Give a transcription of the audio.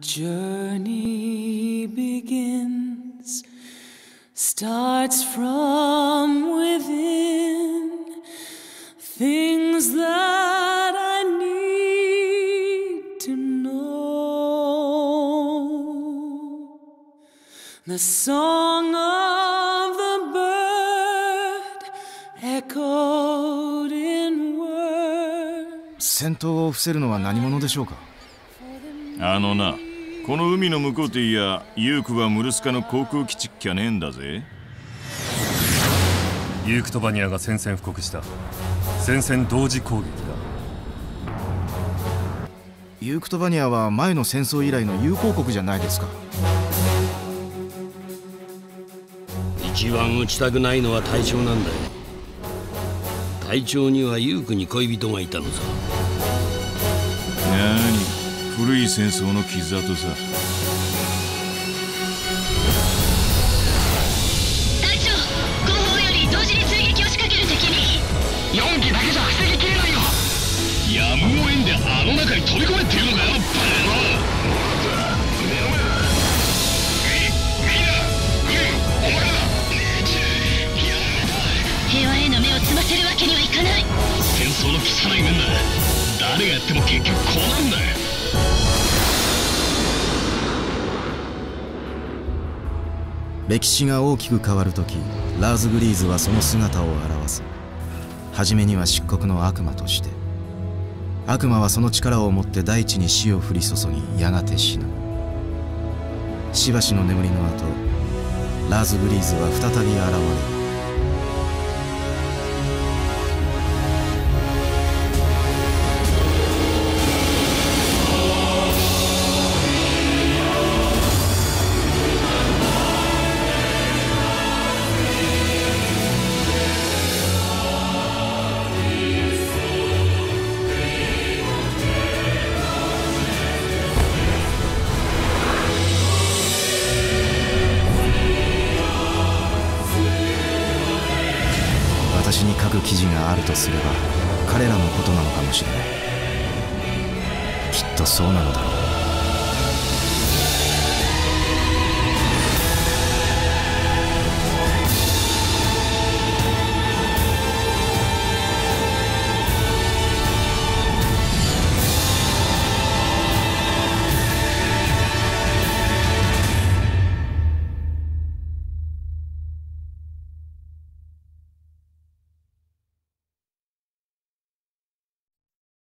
journey begins, starts from within, things that I need to know. The song of the bird echoed in words. 戦闘を伏せるのは何者でしょうか。 あのな、この海の向こうといや、ユークはムルスカの航空基地っきゃねえんだぜ。 ユークトバニアが宣戦布告した。宣戦同時攻撃だ。 ユークトバニアは前の戦争以来の友好国じゃないですか。 一番撃ちたくないのは隊長なんだよ。隊長にはユークに恋人がいたのさ。 なに、古い戦争の傷跡さ。 隊長、後方より同時に追撃を仕掛ける敵に。 4機だけじゃ防ぎきれないよ。やむを得んであの中に飛び込めっていうのかよ、バカ野郎。お前ら平和への目をつませるわけにはいかない。 戦争の汚い面だ。誰がやっても結局こうなんだよ。 歴史が大きく変わるとき、ラーズ・グリーズはその姿を現す。初めには漆黒の悪魔として。悪魔はその力を持って大地に死を降り注ぎ、やがて死ぬ。しばしの眠りの後、ラーズ・グリーズは再び現れる。私に書く記事があるとすれば彼らのことなのかもしれない。きっとそうなのだろう。